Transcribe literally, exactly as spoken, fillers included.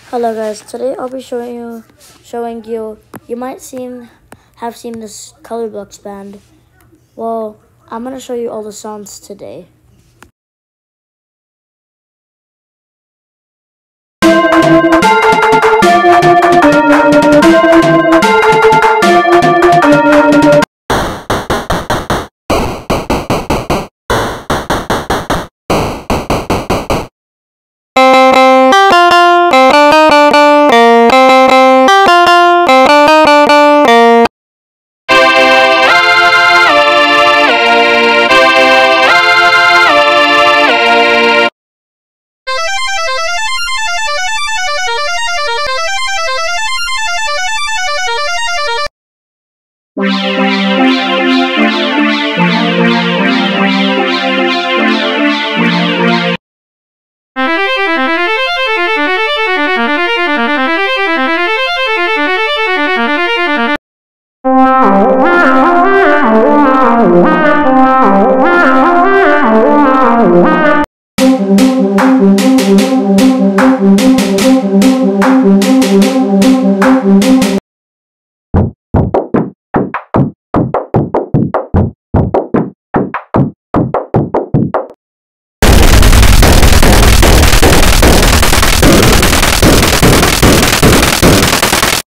Hello guys, today I'll be showing you showing you you might seen have seen this Colorblocks band. Well, I'm gonna show you all the songs today.